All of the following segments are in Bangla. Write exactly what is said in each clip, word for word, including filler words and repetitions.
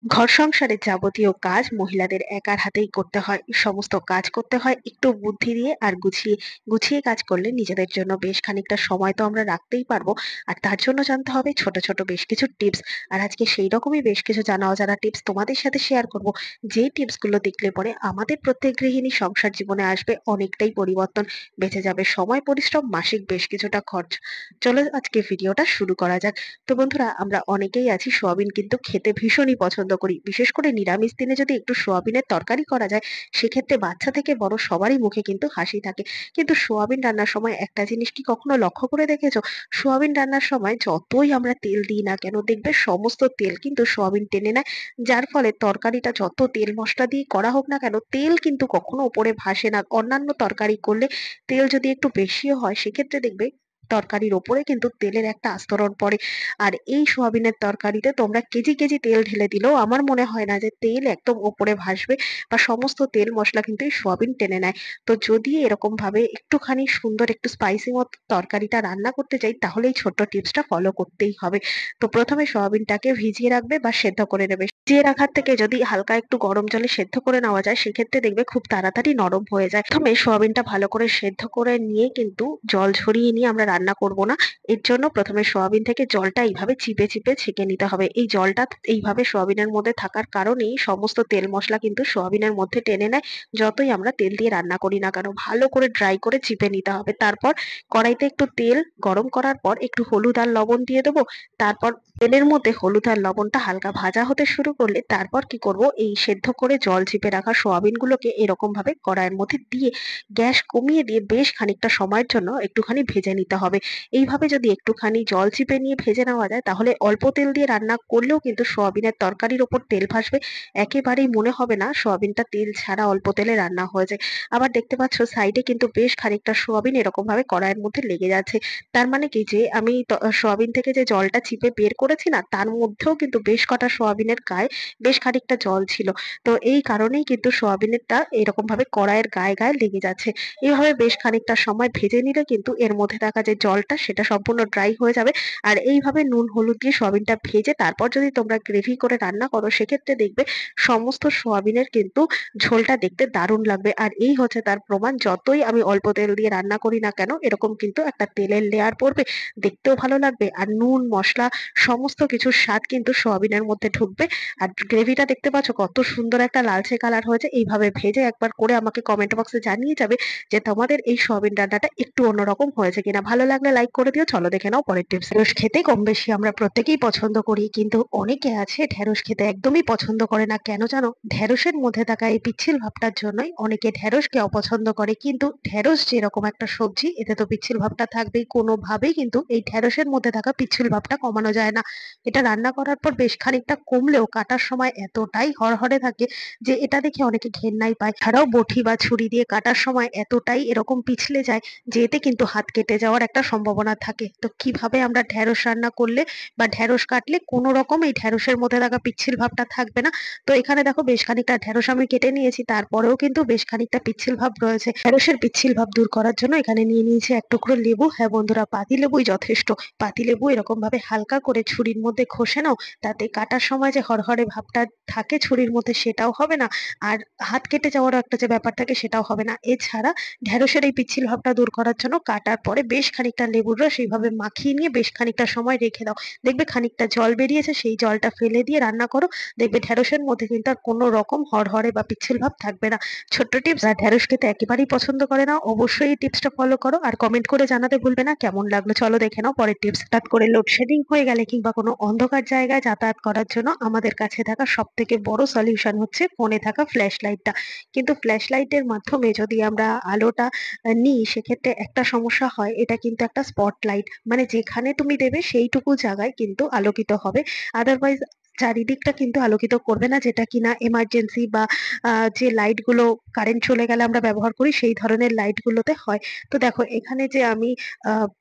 ঘর সংসারের যাবতীয় কাজ মহিলাদের একার হাতেই করতে হয়। সমস্ত কাজ করতে হয় একটু বুদ্ধি দিয়ে আর গুছিয়ে। গুছিয়ে কাজ করলে নিজেদের জন্য বেশ খানিকটা সময় তো আমরা রাখতেই পারবো। আর তার জন্য জানতে হবে ছোট, ছোট বেশ কিছু টিপস। আর আজকে সেই রকমই বেশ কিছু জানা অজানা টিপস তোমাদের সাথে শেয়ার করব। যে টিপস গুলো দেখলে পরে আমাদের প্রত্যেক গৃহিণীর সংসার জীবনে আসবে অনেকটাই পরিবর্তন। বেঁচে যাবে সময়, পরিশ্রম, মাসিক বেশ কিছুটা খরচ। চলো আজকে ভিডিওটা শুরু করা যাক। তো বন্ধুরা, আমরা অনেকেই আছি সোয়াবিন কিন্তু খেতে ভীষণই পছন্দ করি। বিশেষ করে নিরামিষ দিনে যদি একটু সোয়াবিনের তরকারি করা যায়, সেক্ষেত্রে বাচ্চা থেকে বড় সবারই মুখে কিন্তু হাসি থাকে। কিন্তু সোয়াবিন রান্নার সময় একটা জিনিস কি কখনো লক্ষ্য করে দেখেছো? সোয়াবিন রান্নার সময় যতই আমরা তেল দিই না কেন, দেখবে সমস্ত তেল কিন্তু সোয়াবিন টেনে নেয়। যার ফলে তরকারিটা যত তেল মশলা দিয়ে করা হোক না কেন, তেল কিন্তু কখনো উপরে ভাসে না। অন্যান্য তরকারি করলে তেল যদি একটু বেশিও হয়, সেক্ষেত্রে দেখবে তরকারির ওপরে কিন্তু তেলের একটা আস্তরণ পড়ে। আর এই সোয়াবিনের তরকারিতে তোমরা কেজি, কেজি তেল ঢেলে দিলেও আমার মনে হয় না যে তেল একদম ওপরে ভাসবে, বা সমস্ত তেল মসলা কিন্তু এই সোয়াবিন টেনে নেয়। তো যদি এরকম ভাবে একটুখানি সুন্দর একটু স্পাইসি মতো তরকারিটা রান্না করতে চাই, তাহলে এই ছোট্ট টিপসটা ফলো করতেই হবে। তো প্রথমে সোয়াবিনটাকে ভিজিয়ে রাখবে বা সেদ্ধ করে নেবে। ভিজিয়ে রাখার থেকে যদি হালকা একটু গরম জলে সেদ্ধ করে নেওয়া যায়, সেক্ষেত্রে দেখবে খুব তাড়াতাড়ি নরম হয়ে যায়। প্রথমে সোয়াবিনটা ভালো করে সেদ্ধ করে নিয়ে কিন্তু জল ঝরিয়ে নিয়ে আমরা রান্না করব না। এর জন্য প্রথমে সোয়াবিন থেকে জলটা এইভাবে চিপে চিপে ছেঁকে নিতে হবে। এই জলটা এইভাবে সোয়াবিনের মধ্যে থাকার কারণেই সমস্ত তেল মশলা কিন্তু সোয়াবিনের মধ্যে টেনে নেয়। যতই আমরা তেল দিয়ে রান্না করি না কেন, ভালো করে ড্রাই করে চিপে নিতে হবে। তারপর কড়াইতে একটু তেল গরম করার পর একটু হলুদ আর লবণ দিয়ে দেবো। তারপর তেলের মধ্যে হলুদ আর লবণটা হালকা ভাজা হতে শুরু করলে তারপর কি করব, এই সেদ্ধ করে জল চিপে রাখা সোয়াবিন গুলোকে এরকম ভাবে কড়াইয়ের মধ্যে দিয়ে গ্যাস কমিয়ে দিয়ে বেশ খানিকটা সময়ের জন্য একটুখানি ভেজে নিতে হবে। এইভাবে যদি একটুখানি জল চিপে নিয়ে ভেজে নেওয়া যায়, তাহলে অল্প তেল দিয়ে রান্না করলেও কিন্তু সোয়াবিনের তরকারির ওপর তেল ভাসবে। একেবারেই মনে হবে না সোয়াবিনটা তেল ছাড়া অল্প তেলে রান্না হয়েছে। আবার দেখতে পাচ্ছ সাইডে কিন্তু বেশ খানিকটা সোয়াবিন এরকম ভাবে কড়াইয়ের মধ্যে লেগে যাচ্ছে। তার মানে কি, যে আমি ত- সোয়াবিন থেকে যে জলটা চিপে বের করেছি না, তার মধ্যেও কিন্তু বেশ কটা সোয়াবিনের গায়ে বেশ খানিকটা জল ছিল। তো এই কারণেই কিন্তু সোয়াবিনেরটা এরকম ভাবে কড়াইয়ের গায়ে গায়ে লেগে যাচ্ছে। এভাবে বেশ খানিকটা সময় ভেজে নিলে কিন্তু এর মধ্যে থাকা যে জলটা সেটা সম্পূর্ণ ড্রাই হয়ে যাবে। আর এইভাবে নুন হলুদ দিয়ে সোয়াবিনটা ভেজে তারপর যদি তোমরা গ্রেভি করে রান্না করো, সেক্ষেত্রে দেখবে সমস্ত সোয়াবিনের কিন্তু ঝোলটা দেখতে দারুণ লাগবে। আর এই হচ্ছে তার প্রমাণ, যতই আমি অল্প তেল দিয়ে রান্না করি না কেন, এরকম কিন্তু একটা তেলের লেয়ার পড়বে, দেখতেও ভালো লাগবে। আর নুন মশলা সমস্ত কিছুর স্বাদ কিন্তু সোয়াবিনের মধ্যে ঢুকবে। আর গ্রেভিটা দেখতে পাচ্ছ কত সুন্দর একটা লালচে কালার হয়েছে। এইভাবে ভেজে একবার করে আমাকে কমেন্ট বক্সে জানিয়ে যাবে যে তোমাদের এই সোয়াবিন রান্নাটা একটু অন্যরকম হয়েছে কিনা। ভালো লাগলে লাইক করে দিও। চলো দেখে নাও পরের টিপস। ঢেঁড়স খেতে কম বেশি আমরা প্রত্যেকেই পছন্দ করি, কিন্তু অনেকে আছে ঢেঁড়স খেতে একদমই পছন্দ করে না। কেন জানো? ঢেঁড়সের মধ্যে থাকা এই পিচ্ছিল ভাবটার জন্যই অনেকে ঢেঁড়সকে অপছন্দ করে। কিন্তু ঢেঁড়স যেরকম একটা সবজি, এতে তো পিচ্ছিল ভাবটা থাকবেই। কোনোভাবেই কিন্তু এই ঢেঁড়সের মধ্যে থাকা পিচ্ছিল ভাবটা কমানো যায় না। এটা রান্না করার পর বেশ খানিকটা কমলেও কাটার সময় এতটাই হড়হড়ে থাকে যে এটা দেখে অনেকে ঘেন্নাই পায়। ছাড়াও বটি বা ছুরি দিয়ে কাটার সময় এতটাই এরকম পিছলে যায় যে এতে কিন্তু হাত কেটে যাওয়ার একটা সম্ভাবনা থাকে। তো কিভাবে আমরা ঢেঁড়স রান্না করলে বা ঢেঁড়স কাটলে কোনো রকম এই ঢেঁড়সের মধ্যে থাকা পিচ্ছিল ভাবটা থাকবে না? তো এখানে দেখো বেশ খানিকটা ঢেঁড়স আমি কেটে নিয়েছি, তারপরেও কিন্তু বেশ খানিকটা পিচ্ছিল ভাব রয়েছে। ঢেঁড়সের পিচ্ছিল ভাব দূর করার জন্য এখানে নিয়ে নিয়েছি এক টুকরো লেবু। হ্যাঁ বন্ধুরা, পাতি লেবুই যথেষ্ট। পাতি লেবু এরকম ভাবে হালকা করে ছুরির মধ্যে ঘষে নাও। তাতে কাটার সময় যে হড়হড়ে ভাবটা থাকে ছুরির মধ্যে, সেটাও হবে না। আর হাত কেটে যাওয়ারও একটা যে ব্যাপার থাকে, সেটাও হবে না। এছাড়া ঢেঁড়সের এই পিচ্ছিল ভাবটা দূর করার জন্য কাটার পরে বেশ খানিকটা লেবুর রস এইভাবে মাখিয়ে নিয়ে বেশ খানিকটা সময় রেখে দাও। দেখবে খানিকটা জল বেরিয়েছে, সেই জলটা ফেলে দিয়ে রান্না করো। দেখবে ঢেঁড়সের মধ্যে কিন্তু আর কোনো রকম হড়হড়ে বা পিচ্ছিল ভাব থাকবে না। ছোট্ট টিপস। আর ঢেঁড়স খেতে একেবারেই পছন্দ করে না, অবশ্যই এই টিপসটা ফলো করো। আর কমেন্ট করে জানাতে ভুলবে না কেমন লাগলো। চলো দেখে নাও পরের টিপস। হঠাৎ করে লোডশেডিং হয়ে গেলে কিংবা কোনো অন্ধকার জায়গায় যাতায়াত করার জন্য আমাদের কাছে থাকা সব থেকে বড় সলিউশন হচ্ছে ফোনে থাকা ফ্ল্যাশ লাইটটা। কিন্তু ফ্ল্যাশ লাইটের মাধ্যমে যদি আমরা আলোটা আহ, নিই, সেক্ষেত্রে একটা সমস্যা হয়। এটা কিন্তু একটা স্পট লাইট, মানে যেখানে তুমি দেবে সেইটুকু জায়গায় কিন্তু আলোকিত হবে। আদারওয়াইজ চারিদিকটা কিন্তু আলোকিত করবে না, যেটা কিনা এমার্জেন্সি বা আহ, যে লাইট গুলো কারেন্ট চলে গেলে আমরা ব্যবহার করি, সেই ধরনের লাইট গুলোতে হয়। তো দেখো এখানে যে আমি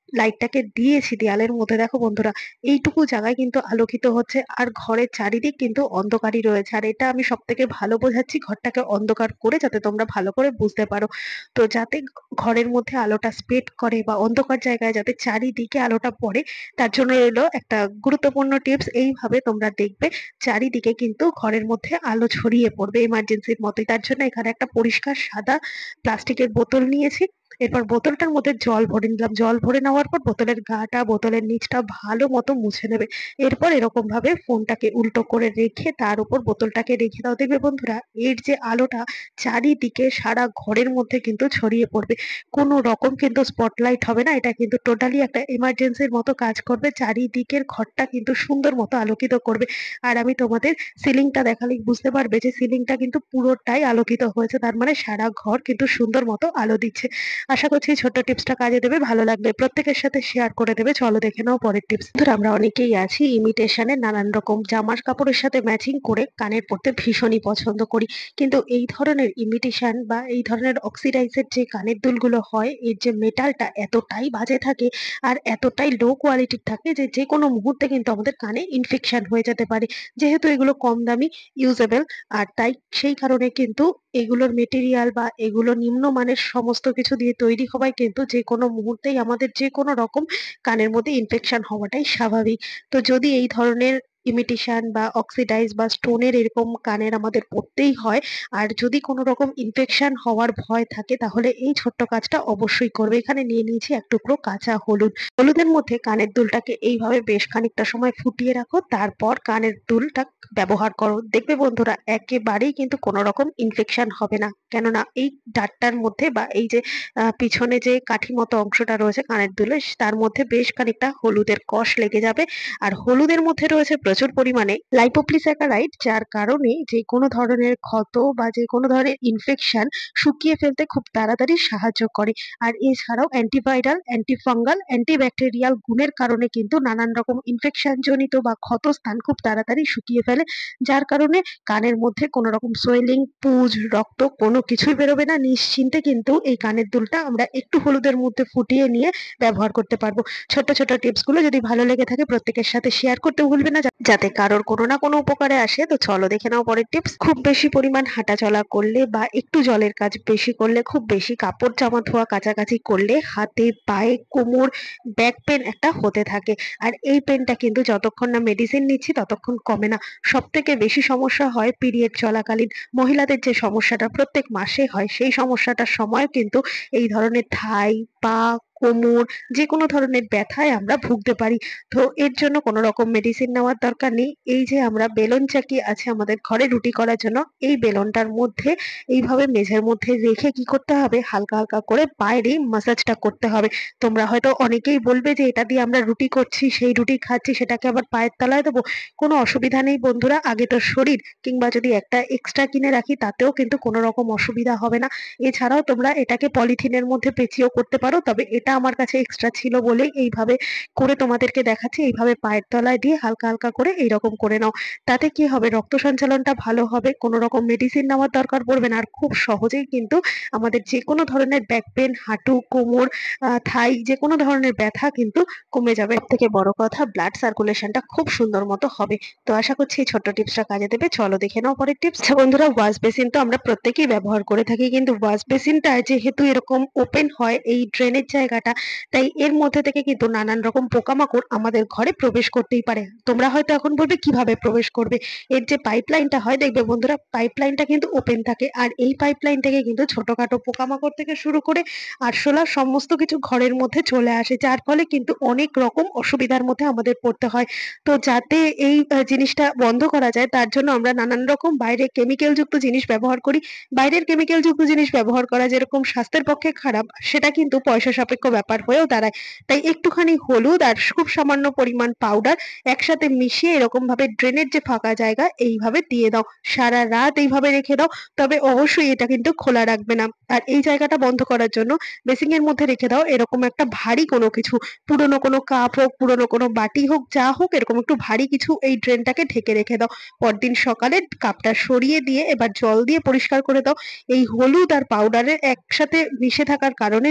লাইটটাকে দিয়েছি দেয়ালের মধ্যে, দেখো বন্ধুরা এইটুকু জায়গায় কিন্তু আলোকিত হচ্ছে, আর ঘরের চারিদিক কিন্তু অন্ধকারই রয়েছে। আর এটা আমি সবথেকে ভালো বোঝাচ্ছি ঘরটাকে অন্ধকার করে, যাতে তোমরা ভালো করে বুঝতে পারো। তো যাতে ঘ ঘরের মধ্যে আলোটা স্প্রেড করে বা অন্ধকার জায়গায় যাতে চারিদিকে আলোটা পড়ে, তার জন্য রইলো একটা গুরুত্বপূর্ণ টিপস। এইভাবে তোমরা দেখবে চারিদিকে কিন্তু ঘরের মধ্যে আলো ছড়িয়ে পড়বে এমার্জেন্সির মতোই। তার জন্য এখানে একটা পরিষ্কার সাদা প্লাস্টিকের বোতল নিয়েছি। এরপর বোতলটার মধ্যে জল ভরে নিলাম। জল ভরে নেওয়ার পর বোতলের গাটা, বোতলের নিচটা ভালো মতো মুছে নেবে। এরপর এরকম ভাবে ফোনটাকে উল্টো করে রেখে তার উপর বোতলটাকে রেখে দাও। দেখবে বন্ধুরা এর যে আলোটা চারিদিকে সারা ঘরের মধ্যে কিন্তু ছড়িয়ে পড়বে। কোনো রকম কিন্তু স্পটলাইট হবে না। এটা কিন্তু টোটালি একটা এমার্জেন্সির মতো কাজ করবে। চারিদিকের ঘরটা কিন্তু সুন্দর মতো আলোকিত করবে। আর আমি তোমাদের সিলিংটা দেখালেই বুঝতে পারবে যে সিলিংটা কিন্তু পুরোটাই আলোকিত হয়েছে। তার মানে সারা ঘর কিন্তু সুন্দর মতো আলো দিচ্ছে। আশা করছি এই ছোট্ট টিপসটা কাজে দেবে। ভালো লাগলে প্রত্যেকের সাথে শেয়ার করে দেবে। চলো দেখে নাও পরের টিপস। ধরো আমরা অনেকেই আছি ইমিটেশনের নানান রকম জামার কাপড়ের সাথে ম্যাচিং করে কানের পরতে ভীষণই পছন্দ করি। কিন্তু এই ধরনের ইমিটেশন বা এই ধরনের অক্সিডাইজের যে কানের দুলগুলো হয়, এর যে মেটালটা এতটাই বাজে থাকে আর এতটাই লো কোয়ালিটির থাকে যে যেকোনো মুহূর্তে কিন্তু আমাদের কানে ইনফেকশন হয়ে যেতে পারে। যেহেতু এগুলো কম দামি, ইউজেবল, আর তাই সেই কারণে কিন্তু এগুলোর মেটেরিয়াল বা এগুলো নিম্নমানের সমস্ত কিছু দিয়ে তৈরি হওয়ায় কিন্তু যেকোনো মুহূর্তেই আমাদের যেকোনো রকম কানের মধ্যে ইনফেকশন হওয়াটাই স্বাভাবিক। তো যদি এই ধরনের ইমিটেশন বা অক্সিডাইজ বা স্টোনের এরকম কানের আমাদের পড়তেই হয়, আর যদি কোনো রকম ইনফেকশন হওয়ার ভয় থাকে, তাহলে এই ছোট্ট কাজটা অবশ্যই করবে। এখানে নিয়ে নিয়েছি এক টুকরো কাঁচা হলুদ। হলুদের মধ্যে কানের দুলটাকে এইভাবে বেশ খানিকটা সময় ফুটিয়ে রাখো, তারপর কানের দুলটা ব্যবহার করো। দেখবে বন্ধুরা একেবারেই কিন্তু কোনো রকম ইনফেকশন হবে না। কেননা এই ডাটটার মধ্যে বা এই যে আহ, পিছনে যে কাঠি মতো অংশটা রয়েছে কানের দুলের, তার মধ্যে বেশ খানিকটা হলুদের কষ লেগে যাবে। আর হলুদের মধ্যে রয়েছে প্রচুর পরিমাণে লাইপোপ্লিস্যাকারাইড, যার কারণে যে কোনো ধরনের ক্ষত বা যে কোনো ধরনের ইনফেকশন শুকিয়ে ফেলতে খুব তাড়াতাড়ি সাহায্য করে। আর এছাড়াও অ্যান্টিভাইরাল, অ্যান্টিফাঙ্গাল, অ্যান্টিব্যাকটেরিয়াল গুণের কারণে কিন্তু নানান রকম ইনফেকশন জনিত বা ক্ষত স্থান খুব তাড়াতাড়ি শুকিয়ে ফেলে। যার কারণে কানের মধ্যে কোনো রকম সোয়েলিং, পুজ, রক্ত কোনো কিছুই বেরোবে না। নিশ্চিন্তে কিন্তু এই কানের দুলটা আমরা একটু হলুদের মধ্যে ফুটিয়ে নিয়ে ব্যবহার করতে পারবো। ছোট্ট ছোট্ট টিপস গুলো যদি ভালো লেগে থাকে প্রত্যেকের সাথে শেয়ার করতে ভুলবে না, যা- যাতে কারোর কোনো না কোনো উপকারে আসে। তো চলো দেখে নাও পরের টিপস। খুব বেশি পরিমাণ হাঁটাচলা করলে বা একটু জলের কাজ বেশি করলে, খুব বেশি কাপড় জামা ধোয়া কাচাকাচি করলে হাতে, পায়ে, কোমর, ব্যাক পেন একটা হতে থাকে। আর এই পেনটা কিন্তু যতক্ষণ না মেডিসিন নিচ্ছি ততক্ষণ কমে না। সব থেকে বেশি সমস্যা হয় পিরিয়ড চলাকালীন। মহিলাদের যে সমস্যাটা প্রত্যেক মাসে হয়, সেই সমস্যাটার সময় কিন্তু এই ধরনের থাই, পা, কোমর, যে কোনো ধরনের ব্যথায় আমরা ভুগতে পারি। তো এর জন্য কোনো রকম মেডিসিন নেওয়ার দরকার নেই। এই যে আমরা বেলন চাকি আছে আমাদের ঘরে রুটি করার জন্য, এই বেলনটার মধ্যে এইভাবে মেঝের মধ্যে রেখে কি করতে হবে, হালকা হালকা করে বাইরে মাসাজটা করতে হবে। তোমরা হয়তো অনেকেই বলবে যে এটা দিয়ে আমরা রুটি করছি, সেই রুটি খাচ্ছি, সেটাকে আবার পায়ের তলায় দেবো। কোনো অসুবিধা নেই বন্ধুরা। আগে তো শরীর, কিংবা যদি একটা এক্সট্রা কিনে রাখি তাতেও কিন্তু কোনো রকম অসুবিধা হবে না। এছাড়াও তোমরা এটাকে পলিথিনের মধ্যে পেঁচিয়েও করতে পারো, তবে এটা আমার কাছে এক্সট্রা ছিল বলেই এইভাবে করে তোমাদেরকে দেখাচ্ছি। এইভাবে পায়ের তলায় দিয়ে হালকা হালকা করে এইরকম করে নাও। তাতে কি হবে, রক্ত সঞ্চালনটা ভালো হবে, কোনো রকম মেডিসিন নেওয়ার দরকার পড়বে না। আর খুব সহজেই কিন্তু আমাদের যে কোনো ধরনের ব্যাক পেন, হাঁটু, কোমর, আহ, থাই, যে কোনো ধরনের ব্যথা কিন্তু কমে যাবে। সব থেকে বড় কথা, ব্লাড সার্কুলেশনটা খুব সুন্দর মতো হবে। তো আশা করছি এই ছোট্ট টিপসটা কাজে দেবে। চলো দেখে নাও পরের টিপস। আচ্ছা বন্ধুরা, ওয়াশ বেসিন তো আমরা প্রত্যেকেই ব্যবহার করে থাকি, কিন্তু ওয়াশ বেসিনটা যেহেতু এরকম ওপেন হয় এই ড্রেনের জায়গাটা, তাই এর মধ্যে থেকে কিন্তু নানান রকম পোকামাকড় আমাদের ঘরে প্রবেশ করতেই পারে। তোমরা হয়তো এখন বলবে কিভাবে প্রবেশ করবে। এর যে পাইপলাইনটা হয়, দেখবে বন্ধুরা পাইপলাইনটা কিন্তু ওপেন থাকে, আর এই পাইপলাইন থেকে কিন্তু ছোটখাটো পোকামাকড় থেকে শুরু করে আরশোলা সমস্ত কিছু ঘরের মধ্যে চলে আসে, যার ফলে কিন্তু অনেক রকম অসুবিধার মধ্যে আমাদের পড়তে হয়। তো যাতে এই আহ, জিনিসটা বন্ধ করা যায়, তার জন্য আমরা নানান রকম বাইরে কেমিক্যাল যুক্ত জিনিস ব্যবহার করি। বাইরের কেমিক্যাল যুক্ত জিনিস ব্যবহার করা যেরকম স্বাস্থ্যের পক্ষে খারাপ, সেটা কিন্তু পয়সা সাপেক্ষ ব্যাপার হয়েও দাঁড়ায়। তাই একটুখানি হলুদ আর খুব সামান্য পরিমাণ পাউডার একসাথে মিশিয়ে এরকম ভাবে ড্রেনের যে ফাঁকা জায়গা এইভাবে দিয়ে দাও। সারা রাত এইভাবে রেখে দাও। তবে অবশ্যই এটা কিন্তু খোলা রাখবে না। আর এই জায়গাটা বন্ধ করার জন্য বেসিং এর মধ্যে রেখে দাও এরকম একটা ভারী কোনো কিছু, পুরোনো কোনো কাপ হোক, পুরোনো কোনো বাটি হোক, যা হোক, এরকম একটু ভারী কিছু এই ড্রেনটাকে ঢেকে রেখে দাও। পরদিন সকালে কাপটা সরিয়ে দিয়ে এবার জল দিয়ে পরিষ্কার করে দাও। এই হলুদ আর পাউডারের একসাথে মিশে থাকার কারণে যে একটা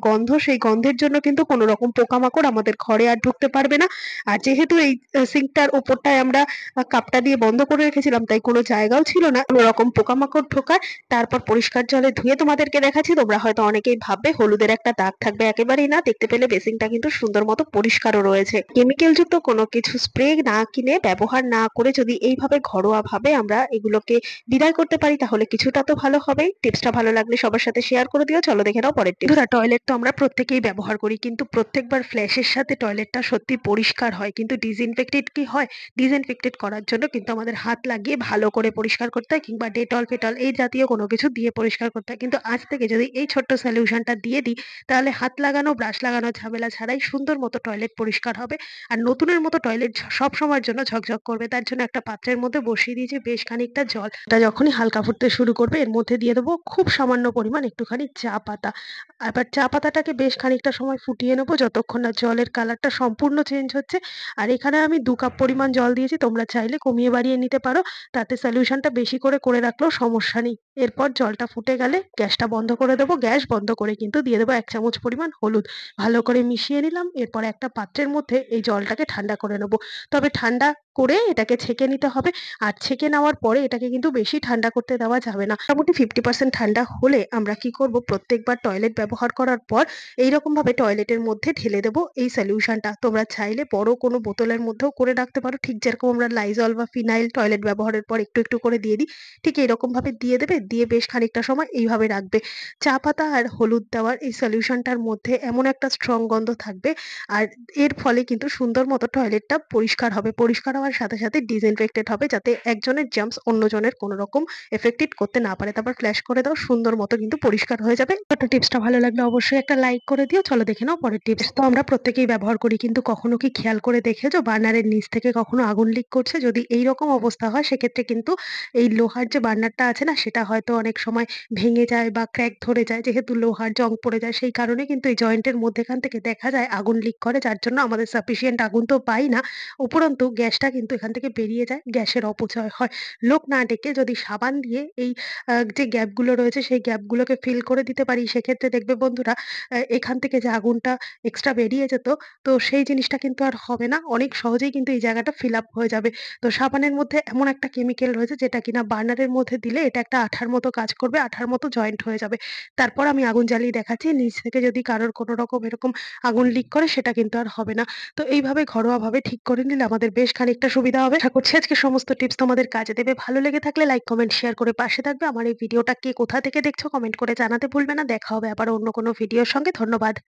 গন্ধ, সেই গন্ধের জন্য কিন্তু কোনো রকম পোকামাকড় আমাদের ঘরে আর ঢুকতে পারবে না। আর যেহেতু এই আ সিঙ্কটার উপরটায় আমরা আ কাপটা দিয়ে বন্ধ করে রেখেছিলাম, তাই কোনো জায়গাও ছিল না কোনো রকম পোকামাকড় ঢোকার। তারপর পরিষ্কার জলে ধুয়ে তোমাদেরকে দেখাচ্ছি। তোমরা হয়তো অনেকেই ভাববে হলুদের একটা দাগ থাকবে, একেবারেই না। দেখতে পেলে বেসিনটা কিন্তু সুন্দর মতো পরিষ্কারও রয়েছে। কেমিক্যাল যুক্ত কোনো কিছু স্প্রে না কিনে, ব্যবহার না করে যদি এইভাবে ঘরোয়াভাবে আমরা এগুলোকে বিদায় করতে পারি, তাহলে কিছুটা তো ভালো হবেই। টিপসটা ভালো লাগলে সবার সাথে শেয়ার করে দিও। চলো দেখে নাও পরের টিপস। বন্ধুরা, টয়লেট তো আমরা প্রত্যেকেই ব্যবহার করি, কিন্তু প্রত্যেকবার ফ্ল্যাশের সাথে টয়লেটটা সত্যি পরিষ্কার হয়, কিন্তু ডিসইনফেক্টেড কি হয়? ডিসইনফেক্টেড করার জন্য কিন্তু আমাদের হাত লাগিয়ে ভালো করে পরিষ্কার করতে হয়, কিংবা ডেটল ফেটল এই জাতীয় কোনো কিছু দিয়ে পরিষ্কার করতে হয়। কিন্তু আজ থেকে যদি এই ছোট্ট সলিউশনটা দিয়ে দিই, তাহলে হাত লাগানো, ব্রাশ লাগানো ঝামেলা ছাড়াই সুন্দর মতো টয়লেট পরিষ্কার হবে। আর নতুনের মতো টয়লেট ঝ সবসময়ের জন্য ঝকঝক করবে। তার জন্য একটা পাত্রের মধ্যে বসিয়ে দিয়েছি বেশ খানিকটা জল। এটা যখনই হালকা ফুটতে শুরু করবে, এর মধ্যে দিয়ে দেবো খুব সামান্য পরিমাণ একটুখানি চা পাতা। এবার চা পাতাটাকে বেশ খানিকটা সময় ফুটিয়ে নেবো, যতক্ষণ না জলের কালারটা সম্পূর্ণ চেঞ্জ হচ্ছে। আর এখানে আমি দুই কাপ পরিমাণ জল দিয়েছি। তোমরা চাইলে কমিয়ে বাড়িয়ে নিতে পারো। তাতে সলিউশনটা বেশি করে করে রাখলেও সমস্যা নেই। এরপর জলটা ফুটে গেলে গ্যাসটা বন্ধ করে দেবো। গ্যাস বন্ধ করে কিন্তু দিয়ে দেবো এক চামচ পরিমাণ হলুদ। ভালো করে মিশিয়ে নিলাম। এরপর একটা পাত্রের মধ্যে এই জলটাকে ঠান্ডা করে নেবো। তবে ঠান্ডা করে এটাকে ছেঁকে নিতে হবে। আর ছেঁকে নেওয়ার পরে এটাকে কিন্তু বেশি ঠান্ডা করতে দেওয়া যাবে না। মোটামুটি পঞ্চাশ পার্সেন্ট ঠান্ডা হলে আমরা কি করব, প্রত্যেকবার টয়লেট ব্যবহার করার পর এইরকম ভাবে টয়লেটের মধ্যে ঢেলে দেবো এই সলিউশনটা। তোমরা চাইলে বড় কোনো বোতলের মধ্যেও করে রাখতে পারো। ঠিক যেরকম আমরা লাইজল বা ফিনাইল টয়লেট ব্যবহারের পর একটু, একটু করে দিয়ে দিই, ঠিক এরকম ভাবে দিয়ে দেবে। দিয়ে বেশ খানিকটা সময় এইভাবে রাখবে। চা পাতা আর হলুদ দেওয়ার এই সলিউশনটার মধ্যে এমন একটা স্ট্রং গন্ধ থাকবে, আর এর ফলে কিন্তু সুন্দর মতো টয়লেটটা পরিষ্কার হবে। পরিষ্কার হওয়ার সাথে, সাথে ডিসইনফেক্টেড হবে, যাতে একজনের জার্মস অন্যজনের কোনো রকম এফেক্টেড করতে না পারে। তারপর ফ্ল্যাশ করে দাও, সুন্দর মতো কিন্তু পরিষ্কার হয়ে যাবে। ছোট্ট টিপসটা ভালো লাগলে অবশ্যই একটা লাইক করে দিও। চলো দেখে নাও পরের টিপস। তো আমরা প্রত্যেকেই ব্যবহার করি, কিন্তু কখনো কি খেয়াল করে দেখেছো বার্নারের নিচ থেকে কখনো আগুন লিক করছে? যদি এইরকম অবস্থা হয়, সেক্ষেত্রে কিন্তু এই লোহার যে বার্নারটা আছে না, সেটা হয়তো অনেক সময় ভেঙে যায় বা ক্র্যাক ধরে যায়। যেহেতু লোহার জং পড়ে যায়, সেই কারণে কিন্তু এই জয়েন্টের মধ্যেখান থেকে দেখা যায় আগুন লিক করে, যার জন্য আমাদের সাফিসিয়েন্ট আগুন তো পাই না। উপরন্তু গ্যাসটা কিন্তু এখান থেকে বেরিয়ে যায়, গ্যাসের অপচয় হয়। লোক না ডেকে যদি সাবান দিয়ে এই আ যে গ্যাপগুলো রয়েছে, সেই গ্যাপগুলোকে ফিল করে দিতে পারি, সেক্ষেত্রে দেখবে বন্ধুরা, আ এখান থেকে যে আগুনটা এক্সট্রা বেরিয়ে যেত, তো সেই জিনিসটা কিন্তু আর হবে না। অনেক সহজেই কিন্তু এই জায়গাটা ফিল আপ হয়ে যাবে। তো সাবানের মধ্যে এমন একটা কেমিক্যাল রয়েছে, যেটা কিনা বার্নারের মধ্যে দিলে এটা একটা আঠার মতো কাজ করবে, আঠার মতো জয়েন্ট হয়ে যাবে। তারপর আমি আগুন জ্বালিয়ে দেখাচ্ছি। নিচ থেকে যদি কারোর কোনো রকম এরকম আগুন লিক করে, সেটা কিন্তু আর হবে না। তো এইভাবে ঘরোয়াভাবে ঠিক করে নিলে আমাদের বেশ খানিকটা সুবিধা হবে। আশা করছি আজকের সমস্ত টিপস তোমাদের কাজে দেবে। ভালো লেগে থাকলে লাইক, কমেন্ট, শেয়ার করে পাশে থাকবে। আমার এই ভিডিওটা কে কোথা থেকে দেখছো কমেন্ট করে জানাতে ভুলবে না। দেখা হবে আবার অন্য কোনো ভিডিওর সঙ্গে। ধন্যবাদ।